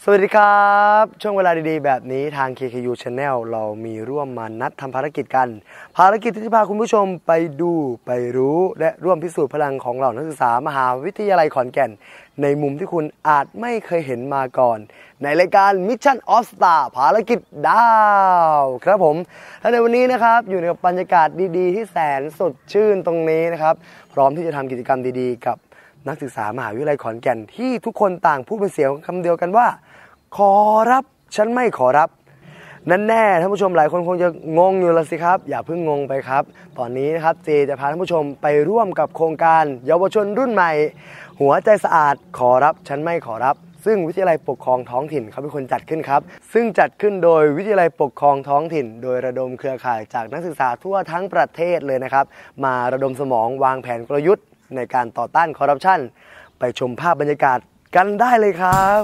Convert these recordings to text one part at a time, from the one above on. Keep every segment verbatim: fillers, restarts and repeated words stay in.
สวัสดีครับช่วงเวลาดีๆแบบนี้ทาง เค เค ยู Channel เรามีร่วมมานัดทำภารกิจกันภารกิจที่จะพาคุณผู้ชมไปดูไปรู้และร่วมพิสูจน์พลังของเหล่านักศึกษามหาวิทยาลัยขอนแก่นในมุมที่คุณอาจไม่เคยเห็นมาก่อนในรายการ Mission of Star ภารกิจดาวครับผมและในวันนี้นะครับอยู่ในบรรยากาศดีๆที่แสนสดชื่นตรงนี้นะครับพร้อมที่จะทำกิจกรรมดีๆกับนักศึกษามหาวิทยาลัยขอนแก่นที่ทุกคนต่างพูดเป็นเสียงคำเดียวกันว่าขอรับฉันไม่ขอรับนั่นแน่ท่านผู้ชมหลายคนคงจะงงอยู่ละสิครับอย่าเพิ่งงงไปครับตอนนี้นะครับเจจะพาท่านผู้ชมไปร่วมกับโครงการเยาวชนรุ่นใหม่หัวใจสะอาดขอรับฉันไม่ขอรับซึ่งวิทยาลัยปกครองท้องถิ่นเขาเป็นคนจัดขึ้นครับซึ่งจัดขึ้นโดยวิทยาลัยปกครองท้องถิ่นโดยระดมเครือข่ายจากนักศึกษาทั่วทั้งประเทศเลยนะครับมาระดมสมองวางแผนกลยุทธ์ในการต่อต้านคอร์รัปชันไปชมภาพบรรยากาศกันได้เลยครับ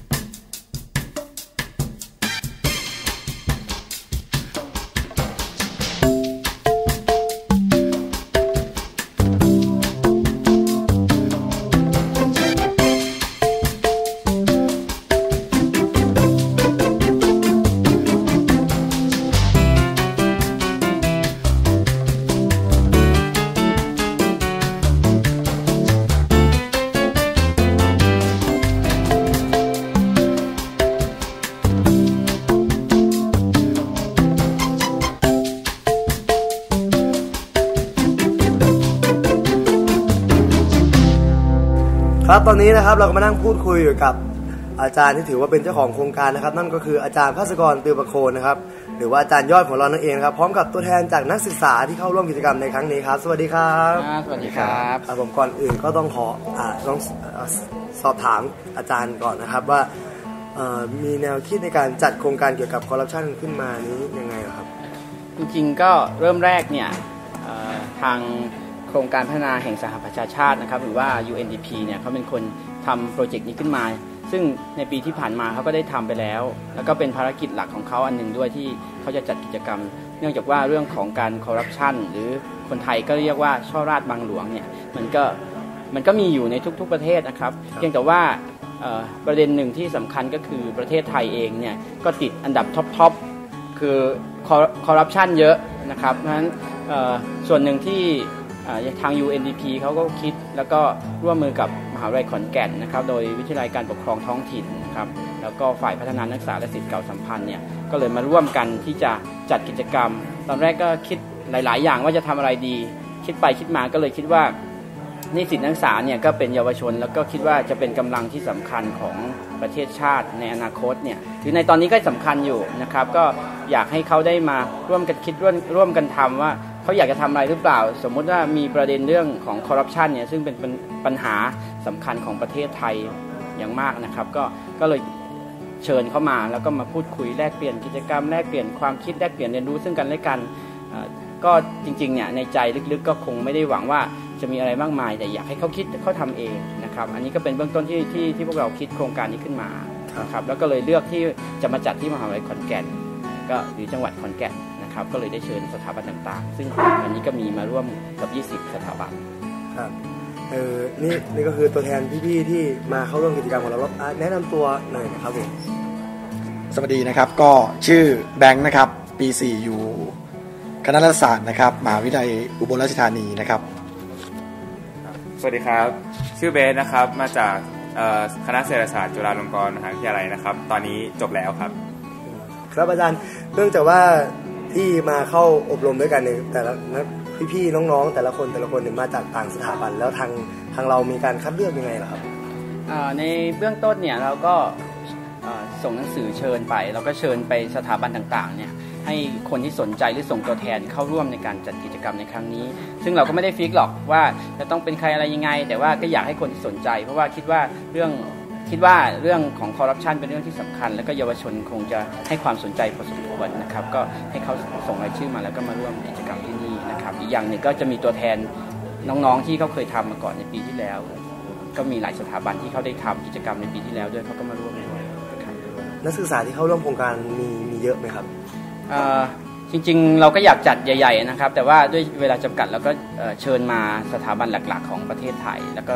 ครับตอนนี้นะครับเราก็มานั่งพูดคุยอยู่กับอาจารย์ที่ถือว่าเป็นเจ้าของโครงการนะครับนั่นก็คืออาจารย์ภาสกรตือประโคนนะครับหรือว่าอาจารย์ยอดของเรานั่นเองครับพร้อมกับตัวแทนจากนักศึกษาที่เข้าร่วมกิจกรรมในครั้งนี้ครับสวัสดีครับสวัสดีครับผมก่อนอื่นก็ต้องขอต้องสอบถามอาจารย์ก่อนนะครับว่ามีแนวคิดในการจัดโครงการเกี่ยวกับคอร์รัปชันขึ้นมานี้ยังไงครับจริงๆก็เริ่มแรกเนี่ยทางโครงการพัฒนาแห่งสหประชาชาตินะครับหรือว่า ยู เอ็น ดี พี เนี่ยเขาเป็นคนทำโปรเจกต์นี้ขึ้นมาซึ่งในปีที่ผ่านมาเขาก็ได้ทำไปแล้วแล้วก็เป็นภารกิจหลักของเขาอันหนึ่งด้วยที่เขาจะจัดกิจกรรมเนื่องจากว่าเรื่องของการคอร์รัปชันหรือคนไทยก็เรียกว่าช่อราชบังหลวงเนี่ยมันก็มันก็มีอยู่ในทุกๆประเทศนะครับเพียงแต่ว่าประเด็นหนึ่งที่สำคัญก็คือประเทศไทยเองเนี่ยก็ติดอันดับท็อปๆคือคอร์รัปชันเยอะนะครับเพราะฉะนั้นส่วนหนึ่งที่ทาง ยู เอ็น ดี พี เขาก็คิดแล้วก็ร่วมมือกับมหาวิทยาลัยขอนแก่นนะครับโดยวิทยาลัยการปกครองท้องถิ่นนะครับแล้วก็ฝ่ายพัฒนานักศึกษาและศิษย์เก่าสัมพันธ์เนี่ยก็เลยมาร่วมกันที่จะจัดกิจกรรมตอนแรกก็คิดหลายๆอย่างว่าจะทำอะไรดีคิดไปคิดมาก็เลยคิดว่านิสิตนักศึกษาเนี่ยก็เป็นเยาวชนแล้วก็คิดว่าจะเป็นกำลังที่สำคัญของประเทศชาติในอนาคตเนี่ยหรือในตอนนี้ก็สำคัญอยู่นะครับก็อยากให้เขาได้มาร่วมกันคิดร่วมร่วมกันทำว่าเขาอยากจะทำอะไรหรือเปล่าสมมุติว่ามีประเด็นเรื่องของคอร์รัปชันเนี่ยซึ่งเป็นปัญหาสำคัญของประเทศไทยอย่างมากนะครับก็ก็เลยเชิญเข้ามาแล้วก็มาพูดคุยแลกเปลี่ยนกิจกรรมแลกเปลี่ยนความคิดแลกเปลี่ยนเรียนรู้ซึ่งกันและกันก็จริงๆเนี่ยในใจลึกๆก็คงไม่ได้หวังว่าจะมีอะไรมากมายแต่อยากให้เขาคิดเขาทำเองนะครับอันนี้ก็เป็นเบื้องต้นที่ที่ที่พวกเราคิดโครงการนี้ขึ้นมาครับแล้วก็เลยเลือกที่จะมาจัดที่มหาวิทยาลัยขอนแก่นก็หรือจังหวัดขอนแก่นก็เลยได้เชิญสถาบันต่างๆซึ่งวันนี้ก็มีมาร่วมกับยี่สิบสถาบันครับเออนี่นี่ก็คือตัวแทนพี่ๆที่มาเข้าร่วมกิจกรรมของเราแนะนำตัวหน่อยนะครับผมสวัสดีนะครับก็ชื่อแบงค์นะครับปีสี่อยู่คณะรัฐศาสตร์นะครับมหาวิทยาลัยอุบลราชธานีนะครับสวัสดีครับชื่อเบสนะครับมาจากคณะเศรษฐศาสตร์จุฬาลงกรณ์มหาวิทยาลัยนะครับตอนนี้จบแล้วครับครับอาจารย์เนื่องจากว่าที่มาเข้าอบรมด้วยกันในแต่ละพี่ๆน้องๆแต่ละคนแต่ละคนเนี่ยมาจากต่างสถาบันแล้วทางทางเรามีการคัดเลือกยังไงล่ะครับในเบื้องต้นเนี่ยเราก็ส่งหนังสือเชิญไปเราก็เชิญไปสถาบันต่างๆเนี่ยให้คนที่สนใจหรือส่งตัวแทนเข้าร่วมในการจัดกิจกรรมในครั้งนี้ซึ่งเราก็ไม่ได้ฟิกหรอกว่าจะต้องเป็นใครอะไรยังไงแต่ว่าก็อยากให้คนที่สนใจเพราะว่าคิดว่าเรื่องคิดว่าเรื่องของคอร์รัปชันเป็นเรื่องที่สำคัญแล้วก็เยาวชนคงจะให้ความสนใจพอสมควรนะครับก็ให้เขาส่งรายชื่อมาแล้วก็มาร่วมกิจกรรมที่นี่นะครับอีกอย่างหนึ่งก็จะมีตัวแทนน้องๆที่เขาเคยทำมาก่อนในปีที่แล้วก็มีหลายสถาบันที่เขาได้ทำกิจกรรมในปีที่แล้วด้วยเขาก็มาร่วมด้วยนักศึกษาที่เข้าร่วมโครงการมีมีเยอะไหมครับจริงๆเราก็อยากจัดใหญ่ๆนะครับแต่ว่าด้วยเวลาจำกัดเราก็เชิญมาสถาบันหลักๆของประเทศไทยแล้วก็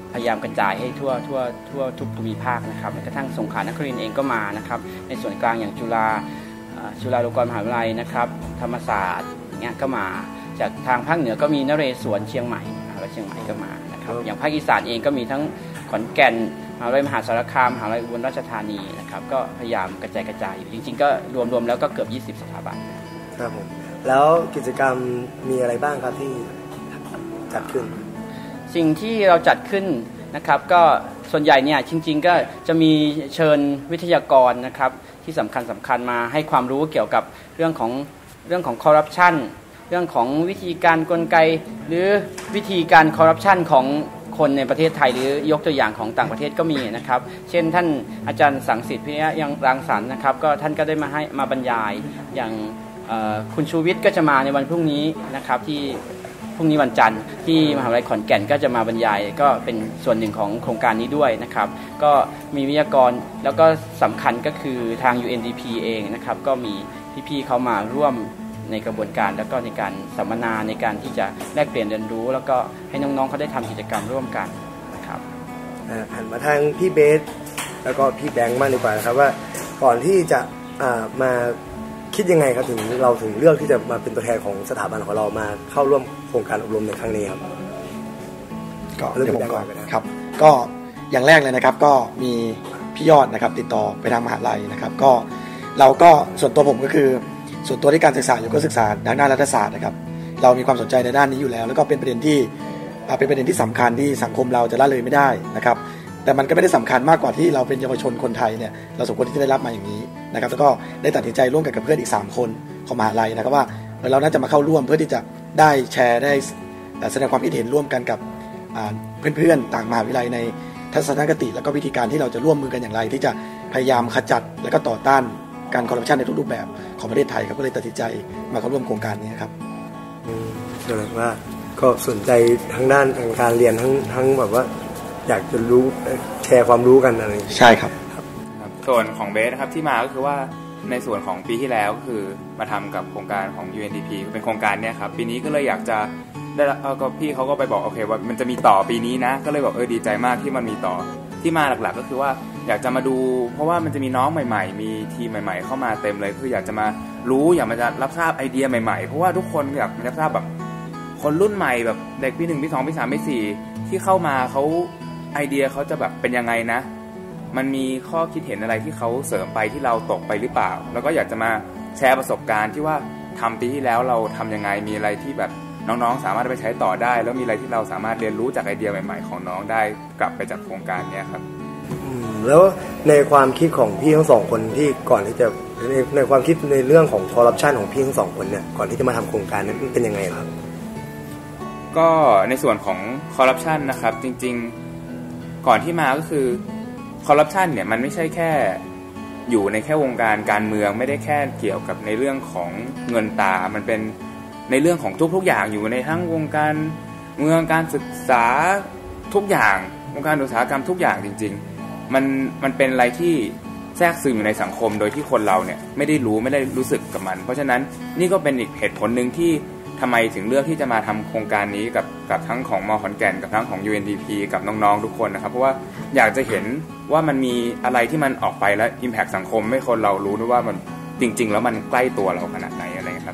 พยายามกระจายให้ทั่วทั่วทั่วทุกภูมิภาคนะครับแม้กระทั่งสงขลานครินทร์เองก็มานะครับในส่วนกลางอย่างจุฬาจุฬาลงกรณ์มหาวิทยาลัยนะครับธรรมศาสตร์อย่างเงี้ยก็มาจากทางภาคเหนือก็มีนเรศวรเชียงใหม่มหาวิทยาลัยเชียงใหม่ก็มานะครับอย่างภาคอีสานเองก็มีทั้งขอนแก่นมหาวิทยาลัยมหาสารคามมหาวิทยาลัยอุบลราชธานีนะครับก็พยายามกระจายกระจายอยู่จริงๆก็รวมๆแล้วก็เกือบยี่สิบสถาบันครับผมแล้วกิจกรรมมีอะไรบ้างครับที่จัดขึ้นสิ่งที่เราจัดขึ้นนะครับก็ส่วนใหญ่เนี่ยจริงๆก็จะมีเชิญวิทยากรนะครับที่สำคัญสำคัญมาให้ความรู้เกี่ยวกับเรื่องของเรื่องของคอร์รัปชันเรื่องของวิธีการกลไกหรือวิธีการคอร์รัปชันของคนในประเทศไทยหรือยกตัวอย่างของต่างประเทศก็มีนะครับเช่นท่านอาจารย์สังสิทธิ์พิริยะยังรังสรรค์นะครับก็ท่านก็ได้มาให้มาบรรยายอย่างคุณชูวิทย์ก็จะมาในวันพรุ่งนี้นะครับที่พรุ่งนี้วันจันทร์ที่มหาวิทยาลัยขอนแก่นก็จะมาบรรยายก็เป็นส่วนหนึ่งของโครงการนี้ด้วยนะครับก็มีวิทยากรแล้วก็สำคัญก็คือทาง ยู เอ็น ดี พี เองนะครับก็มีพี่ๆเขามาร่วมในกระบวนการแล้วก็ในการสัมมนาในการที่จะแลกเปลี่ยนเรียนรู้แล้วก็ให้น้องๆเขาได้ทำกิจกรรมร่วมกันนะครับหันมาทางพี่เบสแล้วก็พี่แบงค์มากดีกว่านะครับว่าก่อนที่จะมาคิดยังไงครับถึงเราถึงเลือกที่จะมาเป็นตัวแทนของสถาบันของเรามาเข้าร่วมโครงการอบรมในครั้งนี้ครับก็เดี๋ยวผมก่อนครับก็อย่างแรกเลยนะครับก็มีพี่ยอดนะครับติดต่อไปทางมหาลัยนะครับก็เราก็ส่วนตัวผมก็คือส่วนตัวที่การศึกษาอยู่ก็ศึกษาทางด้านรัฐศาสตร์นะครับเรามีความสนใจในด้านนี้อยู่แล้วแล้วก็เป็นประเด็นที่เป็นประเด็นที่สำคัญที่สังคมเราจะละเลยไม่ได้นะครับแต่มันก็ไม่ได้สำคัญมากกว่าที่เราเป็นเยาวชนคนไทยเนี่ยเราสมควรที่จะได้รับมาอย่างนี้นะครับแล้วก็ได้ตัดสินใจร่วมกันกับเพื่อนอีกสามคนของมหาลัยนะครับว่าเราน่าจะมาเข้าร่วมเพื่อที่จะได้แชร์ได้แสดงความคิดเห็นร่วมกันกับเพื่อนๆต่างมหาวิทยาลัยในทัศนคติแล้วก็วิธีการที่เราจะร่วมมือกันอย่างไรที่จะพยายามขจัดและก็ต่อต้านการคอร์รัปชันในทุกรูปแบบของประเทศไทยครับก็เลยตัดสินใจมาเข้าร่วมโครงการนี้ครับแสดงว่าก็สนใจทั้งด้านทางการเรียนทั้งทั้งแบบว่าอยากจะรู้แชร์ความรู้กันอะไรใช่ครับส่วนของเบสนะครับที่มาก็คือว่าในส่วนของปีที่แล้วก็คือมาทำกับโครงการของ ยู เอ็น ดี พี เป็นโครงการเนี้ยครับปีนี้ก็เลยอยากจะได้ก็พี่เขาก็ไปบอกโอเคว่ามันจะมีต่อปีนี้นะก็เลยบอกเออดีใจมากที่มันมีต่อที่มาหลักๆก็คือว่าอยากจะมาดูเพราะว่ามันจะมีน้องใหม่ๆมีทีมใหม่ๆเข้ามาเต็มเลยคืออยากจะมารู้อยากมาจะรับทราบไอเดียใหม่ๆเพราะว่าทุกคนอยากมารับทราบแบบคนรุ่นใหม่แบบเด็กปีหนึ่งปีสองปีสามปีสี่ที่เข้ามาเขาไอเดียเขาจะแบบเป็นยังไงนะมันมีข้อคิดเห็นอะไรที่เขาเสริมไปที่เราตกไปหรือเปล่าแล้วก็อยากจะมาแชร์ประสบการณ์ที่ว่าทำปีที่แล้วเราทำยังไงมีอะไรที่แบบน้องๆสามารถไปใช้ต่อได้แล้วมีอะไรที่เราสามารถเรียนรู้จากไอเดียใหม่ๆของน้องได้กลับไปจากโครงการนี้ครับแล้วในความคิดของพี่ทั้งสองคนที่ก่อนที่จะในในความคิดในเรื่องของคอร์รัปชันของพี่ทั้งสองคนเนี่ยก่อนที่จะมาทำโครงการนั้นเป็นยังไงครับก็ในส่วนของคอร์รัปชันนะครับจริงๆก่อนที่มาก็คือคอร์รัปชันเนี่ยมันไม่ใช่แค่อยู่ในแค่วงการการเมืองไม่ได้แค่เกี่ยวกับในเรื่องของเงินตรามันเป็นในเรื่องของทุกๆอย่างอยู่ในทั้งวงการเมืองการศึกษาทุกอย่างวงการอุตสาหกรรมทุกอย่างจริงๆมันมันเป็นอะไรที่แทรกซึมอยู่ในสังคมโดยที่คนเราเนี่ยไม่ได้รู้ไม่ได้รู้สึกกับมันเพราะฉะนั้นนี่ก็เป็นอีกเหตุผลนึงที่ทำไมถึงเลือกที่จะมาทำโครงการนี้กับกับทั้งของม.ขอนแก่นกับทั้งของ ยู เอ็น ดี พี กับน้องๆทุกคนนะครับเพราะว่าอยากจะเห็นว่ามันมีอะไรที่มันออกไปแล้ว impact สังคมให้คนเรารู้ด้วยว่ามันจริงๆแล้วมันใกล้ตัวเราขนาดไหนอะไรครับ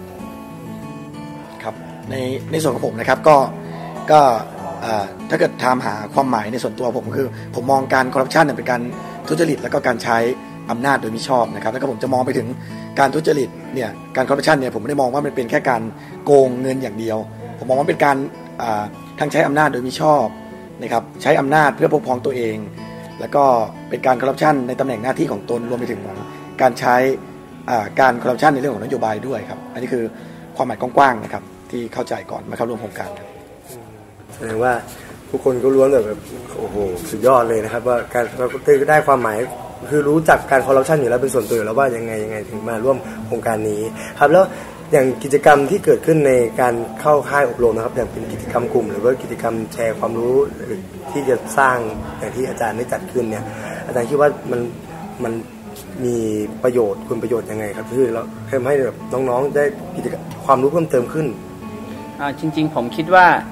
ครับในในส่วนของผมนะครับก็ก็ถ้าเกิดถามหาความหมายในส่วนตัวผมคือผมมองการคอร์รัปชันเป็นการทุจริตแล้วก็การใช้อำนาจโดยมิชอบนะครับแล้วก็ผมจะมองไปถึงการทุจริตเนี่ยการคอร์รัปชันเนี่ยผมไม่ได้มองว่ามันเป็นแค่การโกงเงินอย่างเดียวผมมองว่าเป็นการทั้งใช้อำนาจโดยมิชอบนะครับใช้อำนาจเพื่อปกป้องตัวเองแล้วก็เป็นการคอร์รัปชันในตำแหน่งหน้าที่ของตนรวมไปถึงการใช้การคอร์รัปชันในเรื่องของนโยบายด้วยครับอันนี้คือความหมายกว้างๆนะครับที่เข้าใจก่อนมาเข้าร่วมโครงการครับแสดงว่าทุกคนก็ล้วนแบบโอ้โหสุดยอดเลยนะครับว่าการเราได้ความหมายคือรู้จักการคอร์รัปชันอยู่แล้วเป็นส่วนตัวอยู่แล้วว่ายังไงยังไงถึงมาร่วมโครงการนี้ครับแล้วอย่างกิจกรรมที่เกิดขึ้นในการเข้าค่ายอบรมนะครับอย่างเป็นกิจกรรมกลุ่มหรือว่ากิจกรรมแชร์ความรู้ที่จะสร้างอย่างที่อาจารย์ได้จัดขึ้นเนี่ยอาจารย์คิดว่ามันมันมีประโยชน์คุณประโยชน์ยังไงครับคือเราทำให้แบบน้องๆได้กิจกรรมความรู้เพิ่มเติมขึ้นจริงๆผมคิดว่า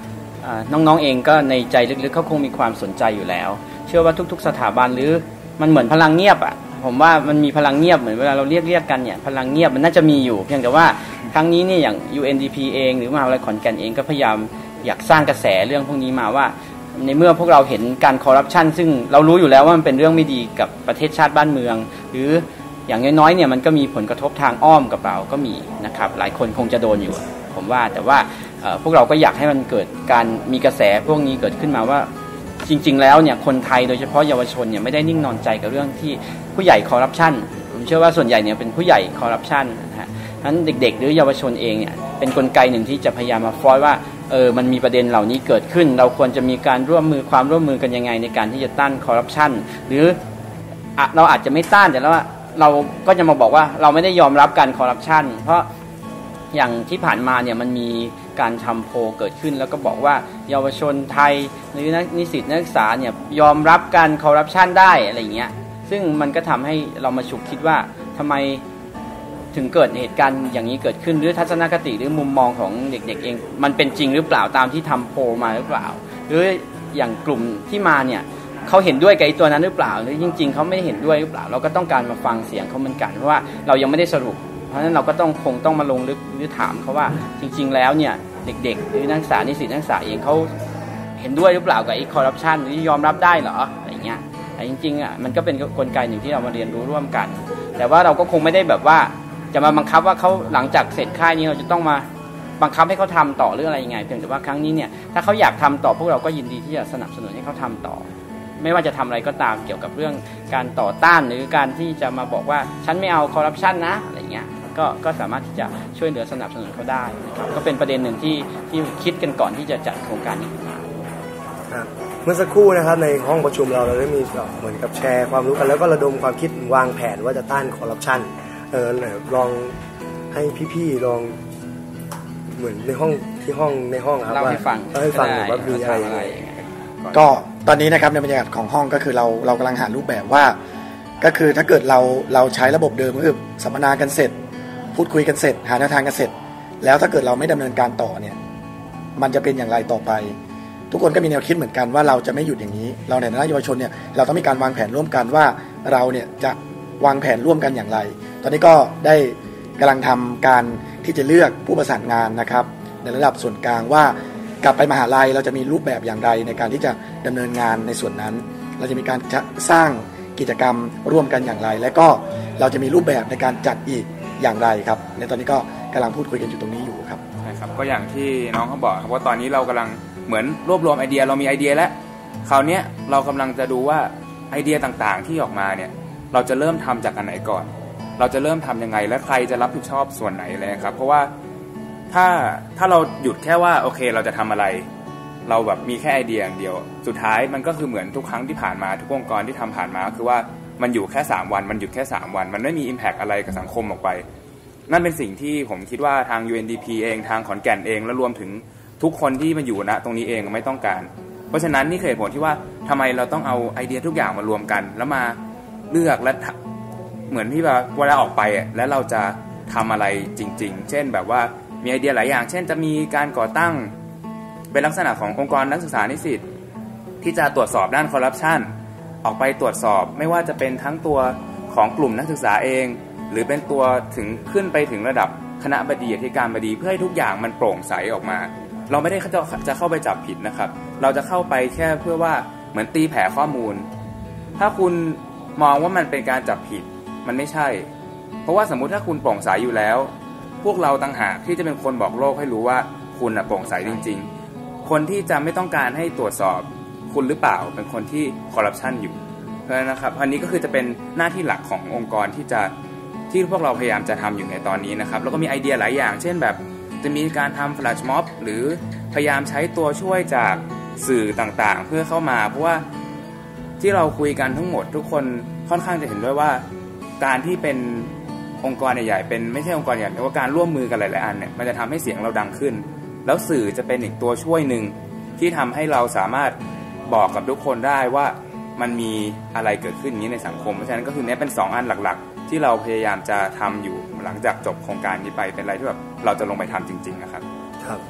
น้องๆเองก็ในใจลึกๆเขาคงมีความสนใจอยู่แล้วเชื่อว่าทุกๆสถาบันหรือมันเหมือนพลังเงียบอ่ะผมว่ามันมีพลังเงียบเหมือนเวลาเราเรียกเรียกกันเนี่ยพลังเงียบมันน่าจะมีอยู่เพียงแต่ว่าครั้งนี้เนี่ยอย่าง ยู เอ็น ดี พี เองหรือมหาวิทยาลัยขอนแก่นเองก็พยายามอยากสร้างกระแสเรื่องพวกนี้มาว่าในเมื่อพวกเราเห็นการคอร์รัปชันซึ่งเรารู้อยู่แล้วว่ามันเป็นเรื่องไม่ดีกับประเทศชาติบ้านเมืองหรืออย่างน้อยๆเนี่ยมันก็มีผลกระทบทางอ้อมกับเราก็มีนะครับหลายคนคงจะโดนอยู่ผมว่าแต่ว่าพวกเราก็อยากให้มันเกิดการมีกระแสพวกนี้เกิดขึ้นมาว่าจริงๆแล้วเนี่ยคนไทยโดยเฉพาะเยาวชนเนี่ยไม่ได้นิ่งนอนใจกับเรื่องที่ผู้ใหญ่คอร์รัปชันผมเชื่อว่าส่วนใหญ่เนี่ยเป็นผู้ใหญ่คอร์รัปชันนะฮะนั้นเด็กๆหรือเยาวชนเองเนี่ยเป็นกลไกหนึ่งที่จะพยายามมาฟอยว่าเออมันมีประเด็นเหล่านี้เกิดขึ้นเราควรจะมีการร่วมมือความร่วมมือกันยังไงในการที่จะต้านคอร์รัปชันหรือเราอาจจะไม่ต้านแต่ว่าเราก็จะมาบอกว่าเราไม่ได้ยอมรับการคอร์รัปชันเพราะอย่างที่ผ่านมาเนี่ยมันมีการทำโพลเกิดขึ้นแล้วก็บอกว่าเยาวชนไทยหรือนักนิสิตนักศึกษาเนี่ยยอมรับการคอร์รัปชันได้อะไรอย่างเงี้ยซึ่งมันก็ทำให้เรามาฉุกคิดว่าทำไมถึงเกิดเหตุการณ์อย่างนี้เกิดขึ้นหรือทัศนคติหรือมุมมองของเด็กๆเองมันเป็นจริงหรือเปล่าตามที่ทำโพลมาหรือเปล่าหรืออย่างกลุ่มที่มาเนี่ยเขาเห็นด้วยกับไอ้ตัวนั้นหรือเปล่าหรือจริงๆเขาไม่ได้เห็นด้วยหรือเปล่าเราก็ต้องการมาฟังเสียงเขาเหมือนกันเพราะว่าเรายังไม่ได้สรุปเพราะฉะนั้นเราก็ต้องคงต้องมาลงลึกหรือถามเขาว่าจริงๆแล้วเนี่ยเด็กๆหรือนักศึกษานิสิตนักศึกษาเองเขาเห็นด้วยหรือเปล่ากับไอ้คอร์รัปชันหรือยอมรับได้เหรออะไรเงี้ยแต่จริงๆอ่ะมันก็เป็นกลไกหนึ่งที่เรามาเรียนรู้ร่วมกันแต่ว่าเราก็คงไม่ได้แบบว่าจะมาบังคับว่าเขาหลังจากเสร็จค่ายนี้เราจะต้องมาบังคับให้เขาทำต่อหรืออะไรยังไงเพียงแต่ว่าครั้งนี้เนี่ยถ้าเขาอยากทำต่อพวกเราก็ยินดีที่จะสนับสนุนให้เขาทำต่อไม่ว่าจะทำอะไรก็ตามเกี่ยวกับเรื่องการต่อต้านหรือการที่จะมาบอกว่าฉันไม่เอาคอร์รัปชันนะอะไรเงี้ยก็ก็สามารถที่จะช่วยเหลือสนับสนุนเขาได้นะครับก็เป็นประเด็นหนึ่งที่ที่คิดกันก่อนที่จะจัดโครงการนี้ขึ้นมาเมื่อสักครู่นะครับในห้องประชุมเราเราได้มีเหมือนกับแชร์ความรู้กันแล้วก็ระดมความคิดวางแผนว่าจะต้านคอร์รัปชันเออลองให้พี่ๆลองเหมือนในห้องที่ห้องในห้องครับว่าเล่าให้ฟังว่ามีอะไรยังไงก็ตอนนี้นะครับในบรรยากาศของห้องก็คือเราเรากำลังหารูปแบบว่าก็คือถ้าเกิดเราเราใช้ระบบเดิมก็คือสัมมนากันเสร็จพูดคุยกันเสร็จหาแนวทางกันเสร็จแล้วถ้าเกิดเราไม่ดำเนินการต่อเนี่ยมันจะเป็นอย่างไรต่อไปทุกคนก็มีแนวคิดเหมือนกันว่าเราจะไม่หยุดอย่างนี้เราในฐานะเยาวชนเนี่ยเราต้องมีการวางแผนร่วมกันว่าเราเนี่ยจะวางแผนร่วมกันอย่างไรตอนนี้ก็ได้กำลังทำการที่จะเลือกผู้ประสานงานนะครับในระดับส่วนกลางว่ากลับไปมหาลัยเราจะมีรูปแบบอย่างไรในการที่จะดำเนินงานในส่วนนั้นเราจะมีการสร้างกิจกรรมร่วมกันอย่างไรและก็เราจะมีรูปแบบในการจัดอีกอย่างไรครับในตอนนี้ก็กำลังพูดคุยกันอยู่ตรงนี้อยู่ครับใช่ครับก็อย่างที่น้องเขาบอกครับว่าตอนนี้เรากำลังเหมือนรวบรวมไอเดียเรามีไอเดียแล้วคราวนี้เรากำลังจะดูว่าไอเดียต่างๆที่ออกมาเนี่ยเราจะเริ่มทำจากอันไหนก่อนเราจะเริ่มทำยังไงและใครจะรับผิดชอบส่วนไหนเลยครับเพราะว่าถ้าถ้าเราหยุดแค่ว่าโอเคเราจะทำอะไรเราแบบมีแค่ไอเดียอย่างเดียวสุดท้ายมันก็คือเหมือนทุกครั้งที่ผ่านมาทุกองค์กรที่ทำผ่านมาคือว่ามันอยู่แค่สามวันมันหยุดแค่สามวันมันไม่มี impact อะไรกับสังคมออกไปนั่นเป็นสิ่งที่ผมคิดว่าทาง ยู เอ็น ดี พี เองทางขอนแก่นเองและรวมถึงทุกคนที่มาอยู่ณตรงนี้เองไม่ต้องการเพราะฉะนั้นนี่คือเหตุผลที่ว่าทำไมเราต้องเอาไอเดียทุกอย่างมารวมกันแล้วมาเลือกและเหมือนที่แบบเวลาออกไปแล้วเราจะทำอะไรจริงๆเช่นแบบว่ามีไอเดียหลายอย่างเช่นจะมีการก่อตั้งเป็นลักษณะขององค์กรนักศึกษานิสิตที่จะตรวจสอบด้านคอร์รัปชันออกไปตรวจสอบไม่ว่าจะเป็นทั้งตัวของกลุ่มนักศึกษาเองหรือเป็นตัวถึงขึ้นไปถึงระดับคณะบดีอธิการบดีเพื่อให้ทุกอย่างมันโปร่งใสออกมาเราไม่ได้จะเข้าไปจับผิดนะครับเราจะเข้าไปแค่เพื่อว่าเหมือนตีแผ่ข้อมูลถ้าคุณมองว่ามันเป็นการจับผิดมันไม่ใช่เพราะว่าสมมุติถ้าคุณโปร่งใสอยู่แล้วพวกเราต่างหากที่จะเป็นคนบอกโลกให้รู้ว่าคุณโปร่งใสจริงๆคนที่จะไม่ต้องการให้ตรวจสอบคุณหรือเปล่าเป็นคนที่คอร์รัปชันอยู่เพราะฉะนั้นนะครับอันนี้ก็คือจะเป็นหน้าที่หลักขององค์กรที่จะที่พวกเราพยายามจะทำอยู่ในตอนนี้นะครับแล้วก็มีไอเดียหลายอย่างเช่นแบบจะมีการทำแฟลชม็อบหรือพยายามใช้ตัวช่วยจากสื่อต่างๆเพื่อเข้ามาเพราะว่าที่เราคุยกันทั้งหมดทุกคนค่อนข้างจะเห็นด้วยว่าการที่เป็นองค์กรใหญ่ๆเป็นไม่ใช่องค์กรใหญ่แต่ว่าการร่วมมือกันหลายๆอันเนี่ยมันจะทำให้เสียงเราดังขึ้นแล้วสื่อจะเป็นอีกตัวช่วยหนึ่งที่ทำให้เราสามารถบอกกับทุกคนได้ว่ามันมีอะไรเกิดขึ้นอย่างนี้ในสังคมเพราะฉะนั้นก็คือเนี่ยเป็นสองอันหลักๆที่เราพยายามจะทำอยู่หลังจากจบโครงการนี้ไปเป็นอะไรที่แบบเราจะลงไปทำจริงๆนะครับครับ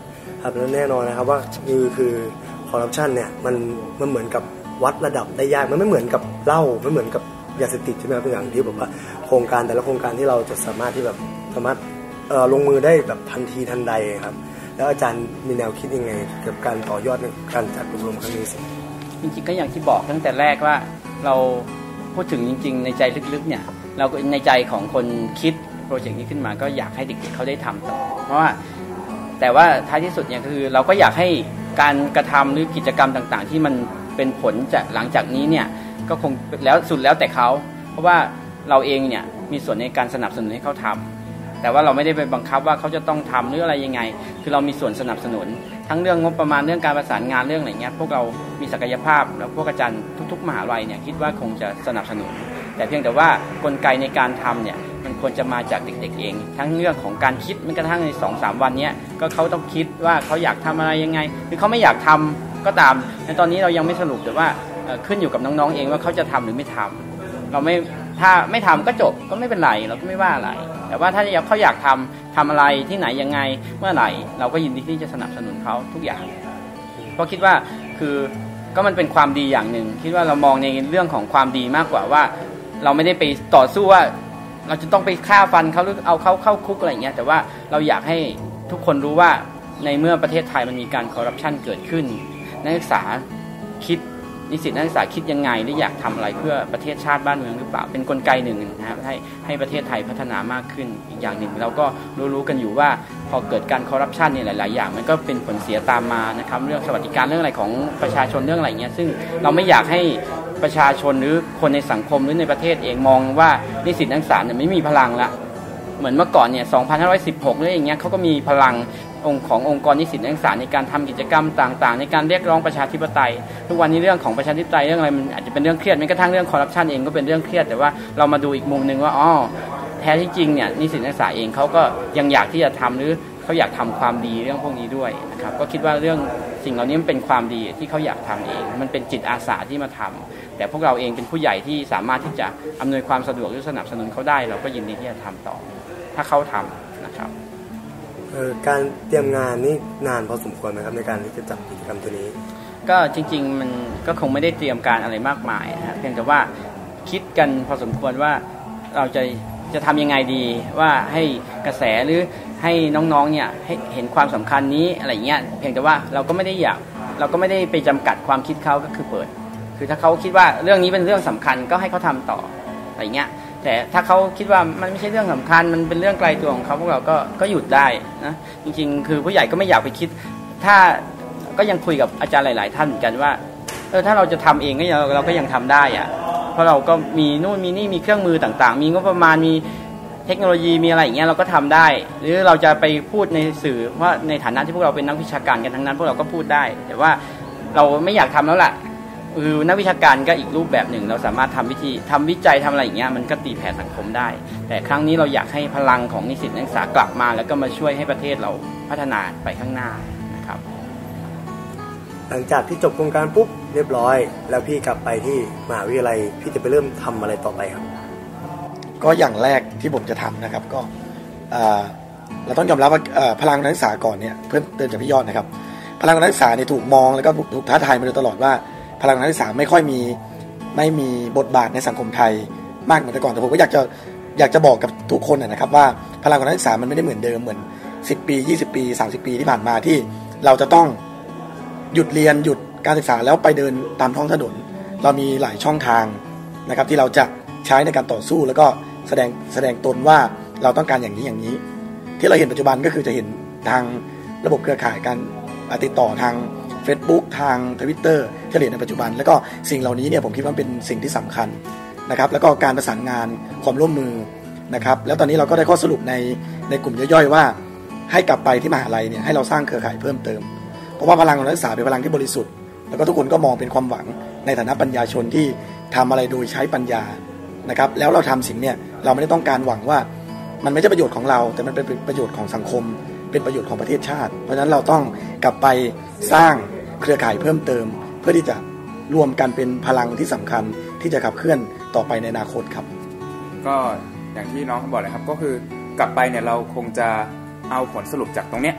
ครับแล้วแน่นอนนะครับว่าคือคือคอร์รัปชันเนี่ยมันมันเหมือนกับวัดระดับได้ยากมันไม่เหมือนกับเหล้าไม่เหมือนกับยาเสพติดใช่ไหมครับอย่างที่แบบว่าโครงการแต่ละโครงการที่เราจะสามารถที่แบบสามารถเอ่อลงมือได้แบบทันทีทันใดครับแล้วอาจารย์มีแนวคิดยังไงเกี่ยวกับการต่อยอดในการจัดอบรมครั้งนี้สิจริงๆก็อย่างที่บอกตั้งแต่แรกว่าเราพูดถึงจริงๆในใจลึกๆเนี่ยเราในใจของคนคิดโปรเจกต์นี้ขึ้นมาก็อยากให้เด็กๆเขาได้ทำต่อเพราะว่าแต่ว่าท้ายที่สุดเนี่ยคือเราก็อยากให้การกระทำหรือกิจกรรมต่างๆที่มันเป็นผลจากหลังจากนี้เนี่ยก็คงแล้วสุดแล้วแต่เขาเพราะว่าเราเองเนี่ยมีส่วนในการสนับสนุนให้เขาทำแต่ว่าเราไม่ได้ไปบังคับว่าเขาจะต้องทำหรืออะไรยังไงคือเรามีส่วนสนับสนุนทั้งเรื่องงบประมาณเรื่องการประสานงานเรื่องอะไรเงี้ยพวกเรามีศักยภาพแล้วพวกอาจารย์ทุกๆมหาลัยเนี่ยคิดว่าคงจะสนับสนุนแต่เพียงแต่ว่ากลไกในการทำเนี่ยมันควรจะมาจากเด็กๆเองทั้งเรื่องของการคิดมันกระทั่งใน สองสาม วันเนี้ยก็เขาต้องคิดว่าเขาอยากทำอะไรยังไงหรือเขาไม่อยากทำก็ตามในตอนนี้เรายังไม่สรุปแต่ว่าขึ้นอยู่กับน้องๆเองว่าเขาจะทำหรือไม่ทำเราไม่ถ้าไม่ทำก็จบก็ไม่เป็นไรเราก็ไม่ว่าอะไรแต่ว่าถ้าเขาอยากทำทำอะไรที่ไหนยังไงเมื่อไหร่เราก็ยินดีที่จะสนับสนุนเขาทุกอย่างเพราะคิดว่าคือก็มันเป็นความดีอย่างหนึ่งคิดว่าเรามองในเรื่องของความดีมากกว่าว่าเราไม่ได้ไปต่อสู้ว่าเราจะต้องไปฆ่าฟันเขาหรือเอาเขาเข้าคุกอะไรอย่างเงี้ยแต่ว่าเราอยากให้ทุกคนรู้ว่าในเมื่อประเทศไทยมันมีการคอร์รัปชันเกิดขึ้นนักศึกษาคิดนิสิตนักศึกษาคิดยังไงหรืออยากทำอะไรเพื่อประเทศชาติบ้านเมืองหรือเปล่าเป็นกลไกหนึ่งนะครับให้ให้ประเทศไทยพัฒนามากขึ้นอีกอย่างหนึ่งเราก็รู้ๆกันอยู่ว่าพอเกิดการคอร์รัปชันเนี่ยหลายๆอย่างมันก็เป็นผลเสียตามมานะครับเรื่องสวัสดิการเรื่องอะไรของประชาชนเรื่องอะไรเงี้ยซึ่งเราไม่อยากให้ประชาชนหรือคนในสังคมหรือในประเทศเองมองว่านิสิตนักศึกษาเนี่ยไม่มีพลังละเหมือนเมื่อก่อนเนี่ยสองพันห้าร้อยสิบหกหรืออย่างเงี้ยเขาก็มีพลังองค์ขององค์กรนิสิตนักศึกษาในการทำกิจกรรมต่างๆในการเรียกร้องประชาธิปไตยทุกวันนี้เรื่องของประชาธิปไตยเรื่องอะไรมันอาจจะเป็นเรื่องเครียดแม้กระทั่งเรื่องคอร์รัปชันเองก็เป็นเรื่องเครียดแต่ว่าเรามาดูอีกมุมนึงว่าอ๋อแท้ที่จริงเนี่ยนิสิตนักศึกษาเองเขาก็ยังอยากที่จะทำหรือเขาอยากทำความดีเรื่องพวกนี้ด้วยนะครับก็คิดว่าเรื่องสิ่งเหล่านี้มันเป็นความดีที่เขาอยากทำเองมันเป็นจิตอาสาที่มาทำแต่พวกเราเองเป็นผู้ใหญ่ที่สามารถที่จะอำนวยความสะดวกหรือสนับสนุนเขาได้เราก็ยินดีที่จะทำต่อถ้าเขาทำนะครับการเตรียมงานนี่นานพอสมควรไหมครับในการที่จะจัดกิจกรรมตัวนี้ก็จริงๆมันก็คงไม่ได้เตรียมการอะไรมากมายนะเพียงแต่ว่าคิดกันพอสมควรว่าเราจะจะทำยังไงดีว่าให้กระแสหรือให้น้องๆเนี่ยให้เห็นความสำคัญนี้อะไรเงี้ยเพียงแต่ว่าเราก็ไม่ได้อยากเราก็ไม่ได้ไปจำกัดความคิดเขาก็คือเปิดคือถ้าเขาคิดว่าเรื่องนี้เป็นเรื่องสำคัญก็ให้เขาทำต่ออะไรเงี้ยแต่ถ้าเขาคิดว่ามันไม่ใช่เรื่องสำคัญมันเป็นเรื่องไกลตัวของเขาพวกเราก็ก็หยุดได้นะจริงๆคือผู้ใหญ่ก็ไม่อยากไปคิดถ้าก็ยังคุยกับอาจารย์หลายๆท่านเหมือนกันว่าเออถ้าเราจะทำเองก็เราเราก็ยังทำได้อะเพราะเราก็มีนู่นมีนี่มีเครื่องมือต่างๆมีงบประมาณมีเทคโนโลยีมีอะไรอย่างเงี้ยเราก็ทำได้หรือเราจะไปพูดในสื่อว่าในฐานะที่พวกเราเป็นนักวิชาการกันทั้งนั้นพวกเราก็พูดได้แต่ว่าเราไม่อยากทำแล้วล่ะคือนักวิชาการก็อีกรูปแบบหนึ่งเราสามารถทำวิธีทำวิจัยทำอะไรอย่างเงี้ยมันก็ตีแผ่สังคมได้แต่ครั้งนี้เราอยากให้พลังของนิสิตนักศึกษากลับมาแล้วก็มาช่วยให้ประเทศเราพัฒนาไปข้างหน้านะครับหลังจากที่จบโครงการปุ๊บเรียบร้อยแล้วพี่กลับไปที่มหาวิทยาลัยพี่จะไปเริ่มทำอะไรต่อไปครับก็อย่างแรกที่ผมจะทำนะครับก็เราต้องยอมรับว่าพลังนักศึกษาก่อนเนี่ยเพิ่มเติมจากพี่ยอดนะครับพลังนักศึกษาเนี่ยถูกมองแล้วก็ถูกท้าทายมาโดยตลอดว่าพลังนักศึกษาไม่ค่อยมีไม่มีบทบาทในสังคมไทยมากเหมือนแต่ก่อนแต่ผมก็อยากจะอยากจะบอกกับทุกคนนะครับว่าพลังของนักศึกษามันไม่ได้เหมือนเดิมเหมือนสิบปียี่สิบปีสามสิบปีที่ผ่านมาที่เราจะต้องหยุดเรียนหยุดการศึกษาแล้วไปเดินตามท้องถนนเรามีหลายช่องทางนะครับที่เราจะใช้ในการต่อสู้แล้วก็แสดงแสดงตนว่าเราต้องการอย่างนี้อย่างนี้ที่เราเห็นปัจจุบันก็คือจะเห็นทางระบบเครือข่ายการติดต่อทาง Facebook ทาง Twitter ที่เห็นในปัจจุบันแล้วก็สิ่งเหล่านี้เนี่ยผมคิดว่าเป็นสิ่งที่สำคัญนะครับแล้วก็การประสานงานความร่วมมือนะครับแล้วตอนนี้เราก็ได้ข้อสรุปในในกลุ่มย่อยๆว่าให้กลับไปที่มหาลัยเนี่ยให้เราสร้างเครือข่ายเพิ่มเติมเพราะว่าพลังของนักศึกษาเป็นพลังที่บริสุทธิ์แล้วก็ทุกคนก็มองเป็นความหวังในฐานะปัญญาชนที่ทำอะไรโดยใช้ปัญญานะครับแล้วเราทำสิ่งเนี่ยเราไม่ได้ต้องการหวังว่ามันไม่ใช่ประโยชน์ของเราแต่มันเป็นประโยชน์ของสังคมเป็นประโยชน์ของประเทศชาติเพราะฉะนั้นเราต้องกลับไปสร้างเครือข่ายเพิ่มเติมเพื่อที่จะรวมกันเป็นพลังที่สำคัญที่จะขับเคลื่อนต่อไปในอนาคตครับก็อย่างที่น้องเขาบอกเลยครับก็คือกลับไปเนี่ยเราคงจะเอาผลสรุปจากตรงเนี้ย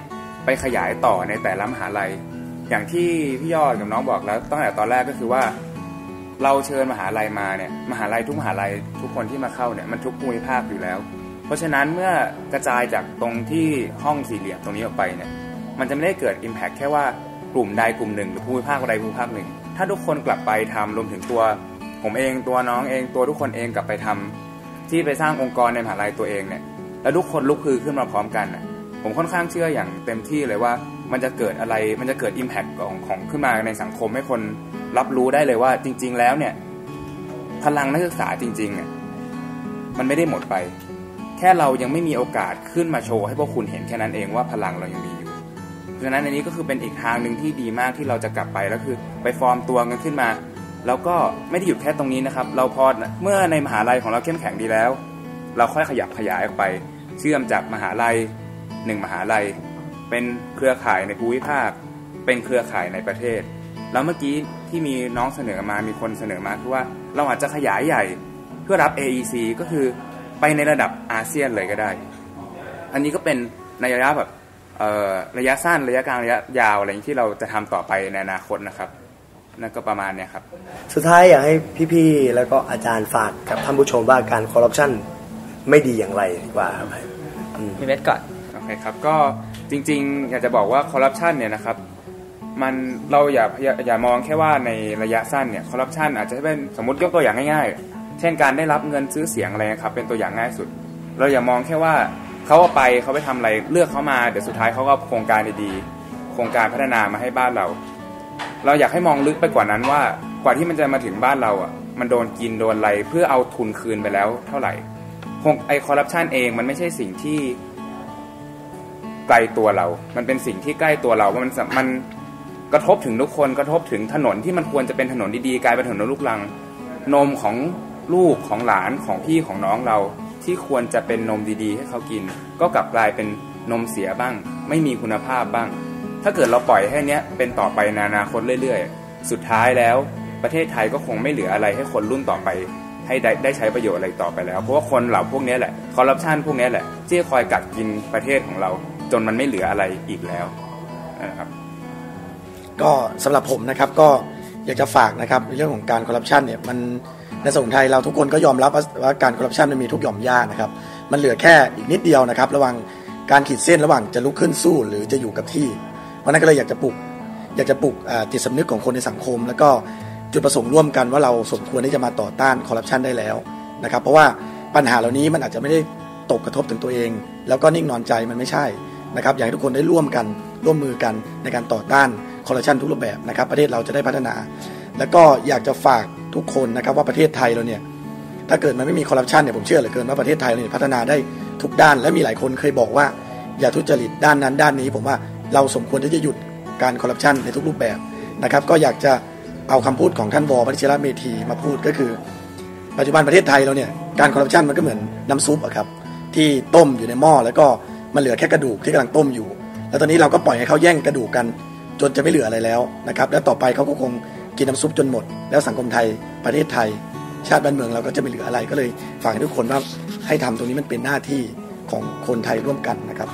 ไปขยายต่อในแต่ละมหาลัยอย่างที่พี่ยอดกับน้องบอกแล้วตั้งแต่ตอนแรกก็คือว่าเราเชิญมหาลัยมาเนี่ยมหาลัยทุกมหาลัยทุกคนที่มาเข้าเนี่ยมันทุกภูมิภาคอยู่แล้วเพราะฉะนั้นเมื่อกระจายจากตรงที่ห้องสี่เหลี่ยมตรงนี้ออกไปเนี่ยมันจะไม่ได้เกิด impact แค่ว่ากลุ่มใดกลุ่มหนึ่งหรือภูมิภาคใดภูมิภาคหนึ่งถ้าทุกคนกลับไปทำรวมถึงตัวผมเองตัวน้องเองตัวทุกคนเองกลับไปทำที่ไปสร้างองค์กรในมหาลัยตัวเองเนี่ยแล้วทุกคนลุกฮือขึ้นมาพร้อมกันนะผมค่อนข้างเชื่ออย่างเต็มที่เลยว่ามันจะเกิดอะไรมันจะเกิด impact ของของขึ้นมาในสังคมให้คนรับรู้ได้เลยว่าจริงๆแล้วเนี่ยพลังนักศึกษาจริงๆเนี่ยมันไม่ได้หมดไปแค่เรายังไม่มีโอกาสขึ้นมาโชว์ให้พวกคุณเห็นแค่นั้นเองว่าพลังเรายังมีอยู่เพราะฉะนั้นอันนี้ก็คือเป็นอีกทางหนึ่งที่ดีมากที่เราจะกลับไปแล้วคือไปฟอร์มตัวกันขึ้นมาแล้วก็ไม่ได้หยุดแค่ตรงนี้นะครับเราพอเมื่อในมหาลัยของเราเข้มแข็งดีแล้วเราค่อยขยับขยายออกไปเชื่อมจากมหาลัยหนึ่งมหาลัยเป็นเครือข่ายในภูมิภาคเป็นเครือข่ายในประเทศแล้วเมื่อกี้ที่มีน้องเสนอมามีคนเสนอมาคือว่าเราอาจจะขยายใหญ่เพื่อรับ เอ อี ซี ก็คือไปในระดับอาเซียนเลยก็ได้อันนี้ก็เป็นในระยะแบบระยะสั้นระยะกลางระยะยาวอะไรที่เราจะทำต่อไปในอนาคตนะครับนั่นก็ประมาณนี้ครับสุดท้ายอยากให้พี่ๆแล้วก็อาจารย์ฝากกับท่านผู้ชมว่าการคอร์รัปชันไม่ดีอย่างไรดีกว่าครับพี่เวทก่อนโอเคครับก็จริงๆอยากจะบอกว่าคอร์รัปชันเนี่ยนะครับมันเราอย่าอย่ามองแค่ว่าในระยะสั้นเนี่ยคอร์รัปชันอาจจะเป็นสมมติยกตัวอย่างง่ายๆเช่นการได้รับเงินซื้อเสียงอะไรครับเป็นตัวอย่างง่ายสุดเราอย่ามองแค่ว่าเขาเอาไปเขาไปทำอะไรเลือกเขามาเดี๋ยวสุดท้ายเขาก็โครงการดีๆโครงการพัฒนามาให้บ้านเราเราอยากให้มองลึกไปกว่านั้นว่ากว่าที่มันจะมาถึงบ้านเราอ่ะมันโดนกินโดนอะไรเพื่อเอาทุนคืนไปแล้วเท่าไหร่ไอ้คอร์รัปชันเองมันไม่ใช่สิ่งที่ไกลตัวเรามันเป็นสิ่งที่ใกล้ตัวเรามันมันกระทบถึงทุกคนกระทบถึงถนนที่มันควรจะเป็นถนนดีๆกลายเป็นถนนลูกรังนมของลูกของหลานของพี่ของน้องเราที่ควรจะเป็นนมดีๆให้เขากินก็กลับกลายเป็นนมเสียบ้างไม่มีคุณภาพบ้างถ้าเกิดเราปล่อยให้เนี้ยเป็นต่อไปในอนาคตเรื่อยๆสุดท้ายแล้วประเทศไทยก็คงไม่เหลืออะไรให้คนรุ่นต่อไปให้ได้ได้ใช้ประโยชน์อะไรต่อไปแล้วเพราะว่าคนเหล่าพวกนี้แหละคอร์รัปชันพวกนี้แหละที่คอยกัดกินประเทศของเราจนมันไม่เหลืออะไรอีกแล้วนะครับก็สำหรับผมนะครับก็อยากจะฝากนะครับในเรื่องของการคอร์รัปชันเนี่ยมันในสังคมไทยเราทุกคนก็ยอมรับว่าการคอร์รัปชันมันมีทุกหย่อมย่านะครับมันเหลือแค่อีกนิดเดียวนะครับระหว่างการขีดเส้นระหว่างจะลุกขึ้นสู้หรือจะอยู่กับที่เพราะนั้นก็เลยอยากจะปลุกอยากจะปลุกจิตสำนึกของคนในสังคมแล้วก็จุดประสงค์ร่วมกันว่าเราสมควรที่จะมาต่อต้านคอร์รัปชันได้แล้วนะครับเพราะว่าปัญหาเหล่านี้มันอาจจะไม่ได้ตกกระทบถึงตัวเองแล้วก็นิ่งนอนใจมันไม่ใช่นะครับอยากให้ทุกคนได้ร่วมกันร่วมมือกันในการต่อต้านคอร์รัปชันทุกรูปแบบนะครับประเทศเราจะได้พัฒนาแล้วก็อยากจะฝากทุกคนนะครับว่าประเทศไทยเราเนี่ยถ้าเกิดมันไม่มีคอร์รัปชันเนี่ยผมเชื่อเหลือเกินว่าประเทศไทยเราเนี่ยพัฒนาได้ทุกด้านและมีหลายคนเคยบอกว่าอย่าทุจริตด้านนั้นด้านนี้ผมว่าเราสมควรที่จะหยุดการคอร์รัปชันในทุกรูปแบบนะครับก็อยากจะเอาคำพูดของท่านว.วชิระเมธีมาพูดก็คือปัจจุบันประเทศไทยเราเนี่ยการคอร์รัปชันมันก็เหมือนน้ำซุปอะครับที่ต้มอยู่ในหม้อแล้วก็มันเหลือแค่กระดูกที่กำลังต้มอยู่แล้วตอนนี้เราก็ปล่อยให้เขาแย่งกระดูกกันจนจะไม่เหลืออะไรแล้วนะครับแล้วต่อไปเขาก็คงกินน้ำซุปจนหมดแล้วสังคมไทยประเทศไทยชาติบ้านเมืองเราก็จะไม่เหลืออะไรก็เลยฝากให้ทุกคนว่าให้ทำตรงนี้มันเป็นหน้าที่ของคนไทยร่วมกันนะครับ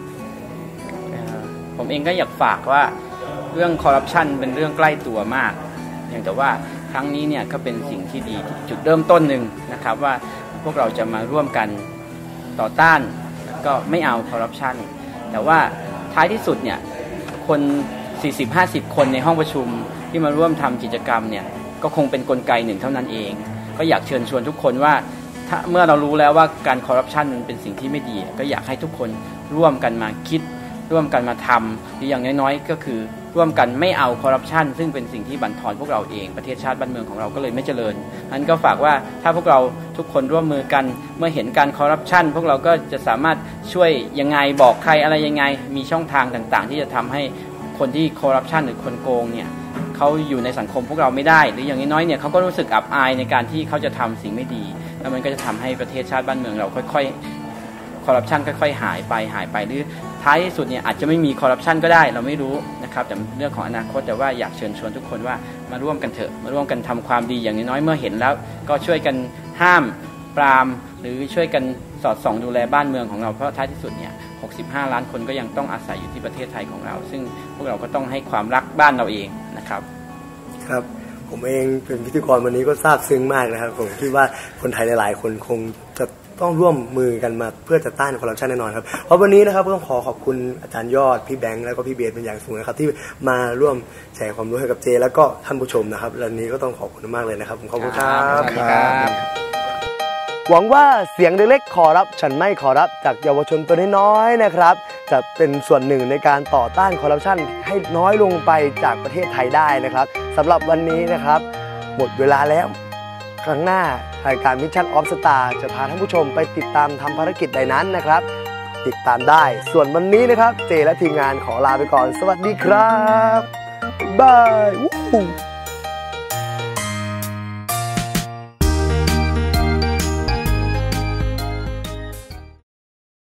ผมเองก็อยากฝากว่าเรื่องคอร์รัปชันเป็นเรื่องใกล้ตัวมากอย่างแต่ว่าครั้งนี้เนี่ยก็เป็นสิ่งที่ดีจุดเริ่มต้นหนึ่งนะครับว่าพวกเราจะมาร่วมกันต่อต้านก็ไม่เอาคอร์รัปชันแต่ว่าท้ายที่สุดเนี่ยคน สี่สิบห้าสิบ คนในห้องประชุมที่มาร่วมทำกิจกรรมเนี่ยก็คงเป็นกลไกหนึ่งเท่านั้นเองก็อยากเชิญชวนทุกคนว่าถ้าเมื่อเรารู้แล้วว่าการคอร์รัปชันมันเป็นสิ่งที่ไม่ดีก็อยากให้ทุกคนร่วมกันมาคิดร่วมกันมาทำหรืออย่างน้อยๆก็คือร่วมกันไม่เอาคอร์รัปชันซึ่งเป็นสิ่งที่บั่นทอนพวกเราเองประเทศชาติบ้านเมืองของเราก็เลยไม่เจริญนั้นก็ฝากว่าถ้าพวกเราทุกคนร่วมมือกันเมื่อเห็นการคอร์รัปชันพวกเราก็จะสามารถช่วยยังไงบอกใครอะไรยังไงมีช่องทางต่างๆที่จะทำให้คนที่คอร์รัปชันหรือคนโกงเนี่ยเขาอยู่ในสังคมพวกเราไม่ได้หรืออย่างน้อยๆเนี่ยเขาก็รู้สึกอับอายในการที่เขาจะทำสิ่งไม่ดีแล้วมันก็จะทำให้ประเทศชาติบ้านเมืองเราค่อยๆคอร์รัปชันค่อยๆหายไปหายไปหรือท้ายที่สุดเนี่ยอาจจะไม่มีคอร์รัปชันก็ได้เราไม่รู้นะครับแต่เรื่องของอนาคตแต่ว่าอยากเชิญชวนทุกคนว่ามาร่วมกันเถอะมาร่วมกันทำความดีอย่างน้อยๆเมื่อเห็นแล้วก็ช่วยกันห้ามปรามหรือช่วยกันสอดส่องดูแลบ้านเมืองของเราเพราะท้ายที่สุดเนี่ยคหกสิบห้าล้านคนก็ยังต้องอาศัยอยู่ที่ประเทศไทยของเรา ซึ่งพวกเราก็ต้องให้ความรักบ้านเราเองนะครับครับผมเองเป็นพิธีกรวันนี้ก็ซาบซึ้งมากนะครับผมคิดว่าคนไทยหลายๆคนคงจะต้องร่วมมือกันมาเพื่อจะต้านคอร์รัปชันแน่นอนครับเพราะวันนี้นะครับต้องขอขอบคุณอาจารย์ยอดพี่แบงค์แล้วก็พี่เบสเป็นอย่างสูงนะครับที่มาร่วมแชร์ความรู้ให้กับเจแล้วก็ท่านผู้ชมนะครับวันนี้ก็ต้องขอบคุณมากเลยนะครับผมขอบคุณครับหวังว่าเสียงเล็กๆขอรับฉันไม่ขอรับจากเยาวชนตัวน้อยๆนะครับจะเป็นส่วนหนึ่งในการต่อต้านคอร์รัปชันให้น้อยลงไปจากประเทศไทยได้นะครับสำหรับวันนี้นะครับหมดเวลาแล้วครั้งหน้ารายการมิชชั่นออฟสตาร์จะพาท่านผู้ชมไปติดตามทำภารกิจใดนั้นนะครับติดตามได้ส่วนวันนี้นะครับเจและทีมงานขอลาไปก่อนสวัสดีครับบ๊ายบาย